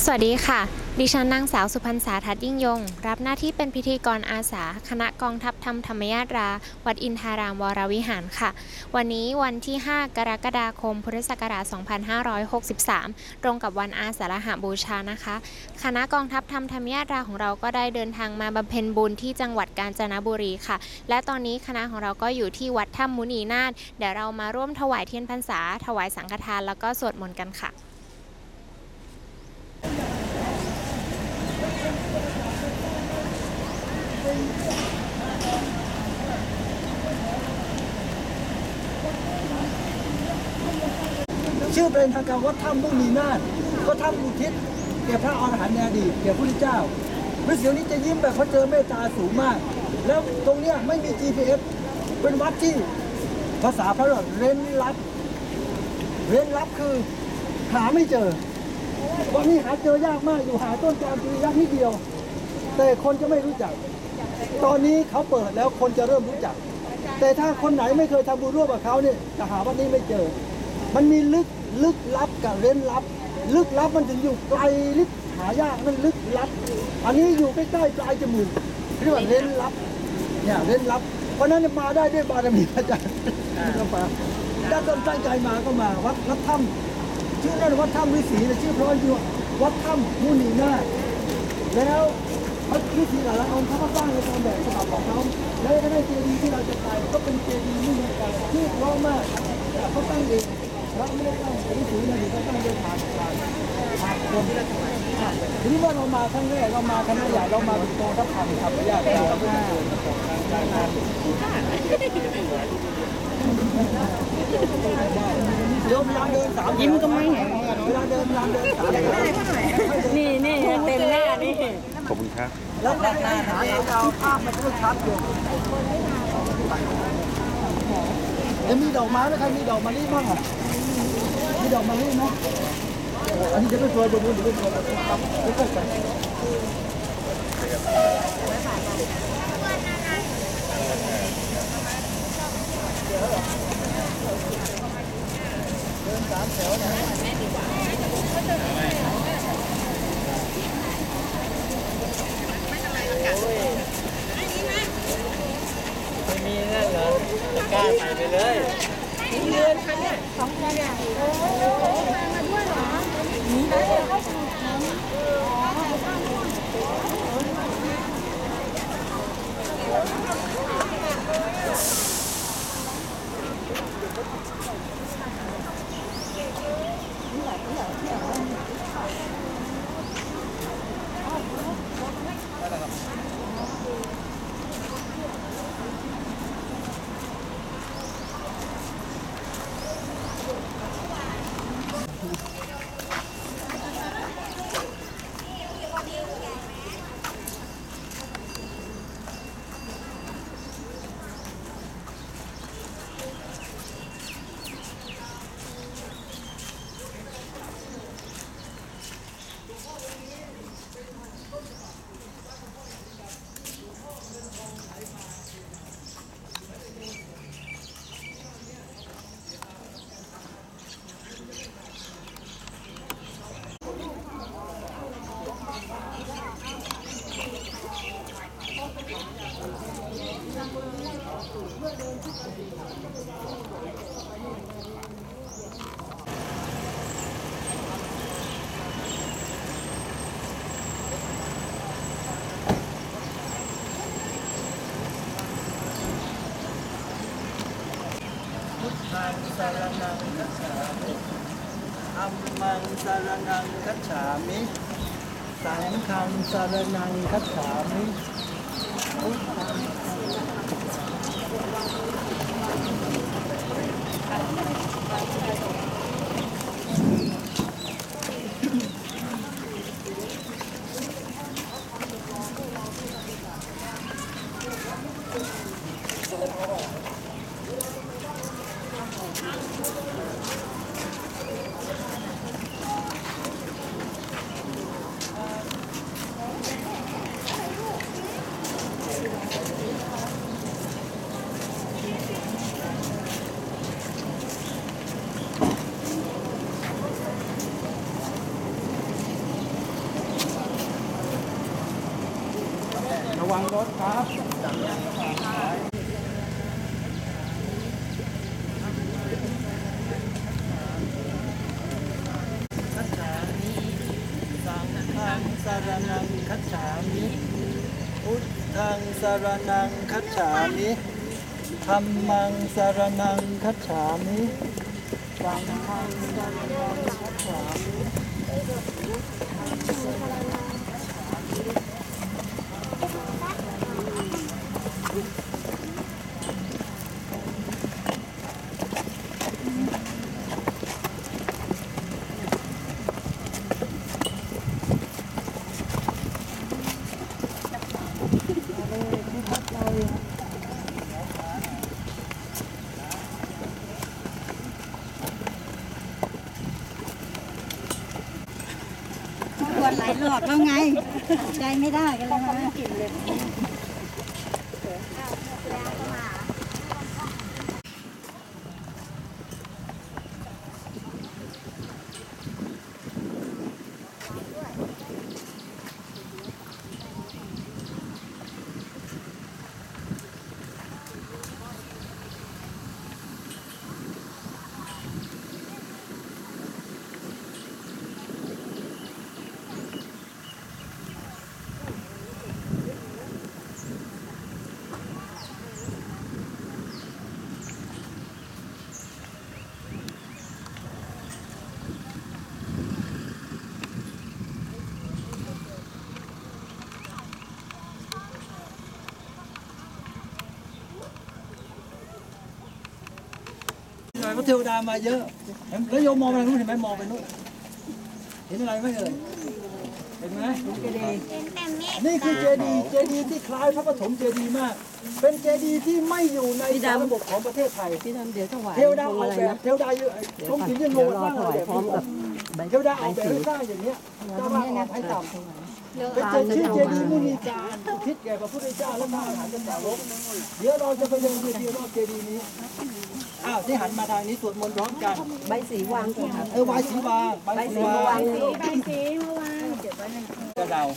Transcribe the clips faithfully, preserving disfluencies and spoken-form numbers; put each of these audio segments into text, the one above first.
สวัสดีค่ะดิฉันนางสาวสุพรรณษาทัดยิ่งยงรับหน้าที่เป็นพิธีกรอาสาคณะกองทัพธรรมธรรมยาตราวัดอินทารามวรวิหารค่ะวันนี้วันที่ห้ากรกฎาคมพุทธศักราชสองพันห้าร้อยหกสิบสามตรงกับวันอาสาฬหบูชานะคะคณะกองทัพธรรมธรรมยาตราของเราก็ได้เดินทางมาบำเพ็ญบุญที่จังหวัดกาญจนบุรีค่ะและตอนนี้คณะของเราก็อยู่ที่วัดถ้ำมุนีนาถเดี๋ยวเรามาร่วมถวายเทียนพรรษาถวายสังฆทานแล้วก็สวดมนต์กันค่ะชื่อเป็นทางการวัดถ้ำมุนีนาถก็ถ้ำอุทิศแก่พระอรหันต์ในอดีตแก่พระพุทธเจ้าฤาษีนี้จะยิ้มแบบเขาเจอเมตตาสูงมากแล้วตรงเนี้ยไม่มี จี พี เอส เป็นวัดที่ภาษาพระเราเร้นลับเร้นลับคือหาไม่เจอวันนี้หาเจอยากมากอยู่หาต้นจามจุรียักษ์นิดเดียวแต่คนจะไม่รู้จักตอนนี้เขาเปิดแล้วคนจะเริ่มรู้จักแต่ถ้าคนไหนไม่เคยทำบุญร่วมกับเขาเนี่ยจะหาวัดนี้ไม่เจอมันมีลึกลึกลับกับเร้นลับลึกลับมันถึงอยู่ไกลลึกหายากนั่นลึกลับอันนี้อยู่ใกล้ๆปลายจมูกเรียกว่าเร้นลับเนี่ยเร้นลับเพราะนั้นมาได้ด้วยบารมีพระอาจารย์ก็มาถ้าต้นตั้งใจมาก็มาวัดวัดถ้ำชื่อนั่นวัดถ้ำฤาษีแต่ชื่อเพราะอยู่วัดถ้ำมุนีนาถแล้วพระฤาษีหลายองค์เขาก็สร้างในตามแบบฉบับของเขาแล้วก็ได้เจดีย์ที่เราจะไปก็เป็นเจดีย์ที่มีการที่เพราะมากเขาตั้งเองเราไม่ได้ตั้งฤาษีนะเขาตั้งโดยผ่านผ่านผ่านคนที่ได้ทำไมทีนี้ว่าเรามาครั้งแรกเรามาคณะใหญ่เรามาเป็นกองทัพธรรมครับญาติเราไม่ได้เจอของทางการงานโยมเวลาเดินสามยิ้มก็ไม่เห็นเวลาเดินเวลาเดินสามนี่นี่เต็มหน้านี่ขอบคุณครับแล้วแต่หน้าหาเราภาพมันก็ชัดอยู่แล้วมีดอกไม้ไหมใครมีดอกมะลิบ้างอ่ะมีดอกมะลิไหมอันนี้จะไม่สวยบนนู้นหรือเป็นคนครับไม่ค่อยไปเดินสามแถวนะไม่มีนั่นเหรอจะกล้าใส่ไปเลยมีเงินค่ะเนี่ยสองคนเนี่ยโอ้มาด้วยเหรอมีได้เดี๋ยวเขาถูกน้มังสารนังคัจฉามิอัมมังสารนังคัจฉามิสังฆังสารนังคัจฉามิพุทธังคัจฉามิสังฆังสรณังคัจฉามิพุทธังสรณังคัจฉามิธัมมังสรณังคัจฉามิสังฆังสรณังคัจฉามิปวดหลายรอบแล้วไง ใจไม่ได้กันแล้วนะกินเลยหน่อยพระเทวดามาเยอะแล้วโยมมองไปทางนู้นเห็นไหมมองไปนู้นเห็นอะไรไหมเอ่ยเห็นไหมนี่คือเจดีย์เจดีย์ที่คล้ายพระปฐมเจดีย์มาก เป็นเจดีย์ที่ไม่อยู่ในสารระบบของประเทศไทยพี่ทำเดี๋ยวถวายเทวดาออกแบบเทวดาอยู่ตรงที่ยังงงว่าสร้างแบบเทวดาออกแบบให้สร้างอย่างเนี้ยเจ้าว่าออกให้ต่ำเป็นเจดีย์ชื่อเจดีย์มุนีการอุทิศแก่พระพุทธเจ้าและพระอรหันต์สาวกเดี๋ยวเราจะไปเดินเวทีรอบเจดีย์นี้อ้าวที่หันมาทางนี้สวดมนต์พร้อมกันใบสีวางที่หันเออใบสีวางใบสีวางใบสีเมื่อวานเก็บไว้ในกระเดา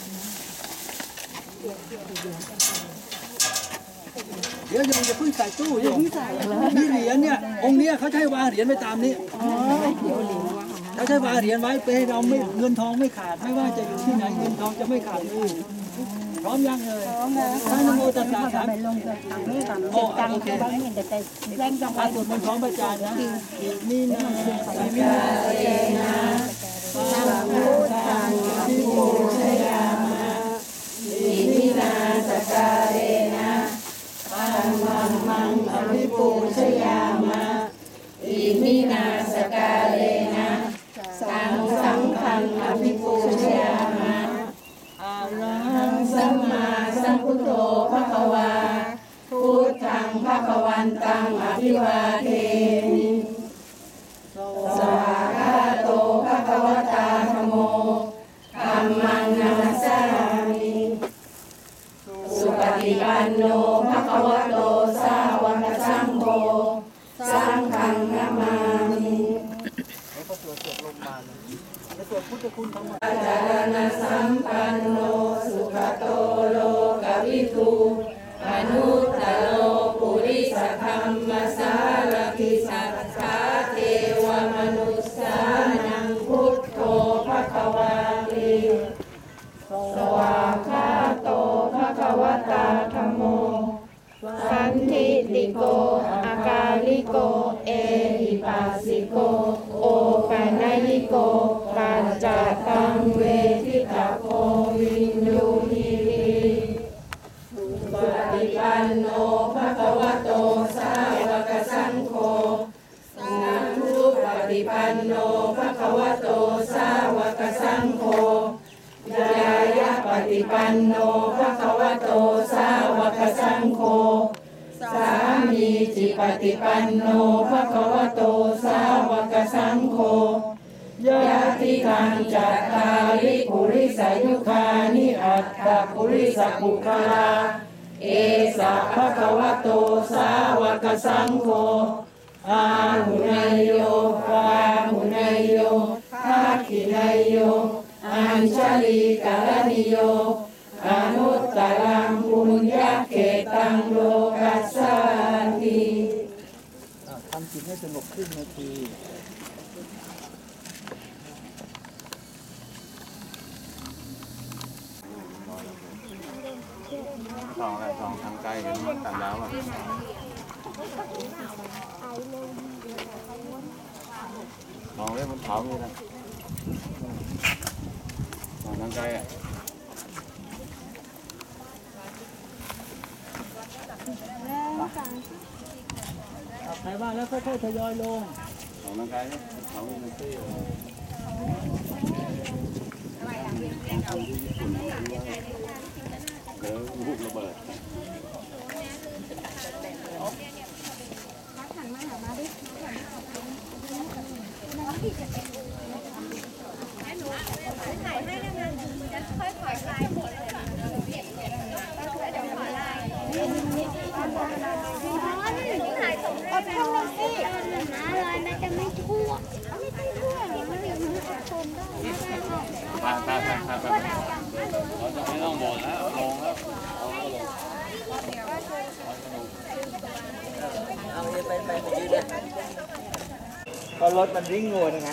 เดี๋ยวยังจะเพิ่งใส่ตู้อยู่นี่เหรียญเนี่ยองค์เนี้ยเขาใช้วางเหรียญไปตามนี้เขาใช้วางเหรียญไว้เพื่อให้เราไม่เงินทองไม่ขาดไม่ว่าจะอยู่ที่ไหนเงินทองจะไม่ขาดเลยพร้อมยังเลยพร้อมแล้วท่านนโมตัสสะสามลงจากตังนี้ก่อนโอ้โอเคบ้างนี่เดี๋ยวไปแรงจังหวะสวดมนต์พร้อมอาจารย์นะนี่นะนี่นะเอนะสัมพุทธังทิโมชยามะอิมินาสการเรนะปัมมังมังอภิปูชยามะอิมินาสการเรนะสังสังฆังอภิปูชยามะอะระหังสัมมาสัมพุทโธภควาพุทธังภควันตังอภิวาเทมิสวากขาโตภควตาธัมโมธัมมังนัมสสามิสุปฏิปันโนภควโตสาวกสังโฆสังฆังนามามิแล้วก็สวดสวดลงมาแล้วสวดพุทธคุณทั้งหมด จารณสัมปันโนสุขโตโลกวิทูอนุตตโลปุริสธรรมสารทิสัทธาเทวมนุสสานังพุทโธภควาติสวากขาโตภควตาธัมโมสันทิติโกอากาลิโกเอหิปัสสิโกโอปัญญิโกปัญจตังเวทิตาโควินยูหิริปฏิปันโนภควโตสาวกสังโฆสังฆุปฏิปันโนภควโตสาวกสังโฆยายะปฏิปันโนภควโตสาวกสังโฆสามีจิปฏิปันโนภควโตสาวกสังโฆยะติทังจัตตาริปุริสยุคานิอัตตปุริสปุคลาเอสะภควโตสาวกสังโฆอาหุนายโยปาหุนายโยภาคินายโยอัญชลีกาลนิโยอนุตตสลังปุญญเขตังโลกัสสาติอ่ะทำจิตให้สงบขึ้นนาทีสองอะไรสองทางไกลกันมันต่างดาวอ่ะสองเล่นบนเขาเลยนะสองทางไกลอ่ะใครว่าแล้วค่อยๆทยอยลงสองทางไกลเนี่ยเขามีมันตี้เกิดลูกระเบิดอดทนหน่อยสิอะไรมันจะไม่ทั่วไม่ต้องทั่วมันจะมีอดทนได้ไปไปไปไปไปเราจะไม่ต้องบ่นแล้วลงแล้วเอาลงเอาไปไปไปยืดเลยก็รถมันวิ่งงวนไง